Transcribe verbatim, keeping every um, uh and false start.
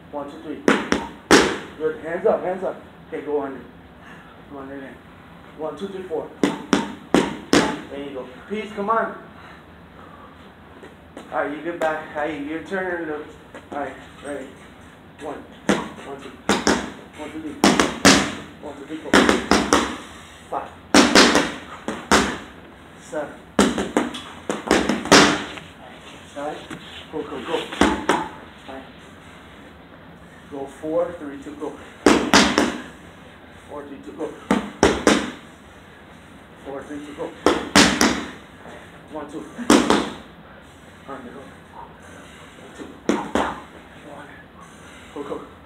One, two, three. Good. Hands up, hands up. Okay, go under. Come on, in there. One, two, three, four. There you go. Peace, come on. Alright, you get back. Hey, your turn. Alright, ready. One, one, two, one, two, three, one, two, three, four, five, seven. Side. Go, go, go. Alright. Go four, three, two, go. Four, three, two, go. Four, three, two, go. One, two. On the go. Two. One. Go, go.